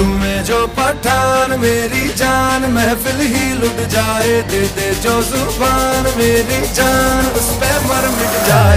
झूमे जो पठान मेरी जान महफिल ही लुट जाए, दे दे जो जुबान मेरी जान उस पे मर मिट जाए।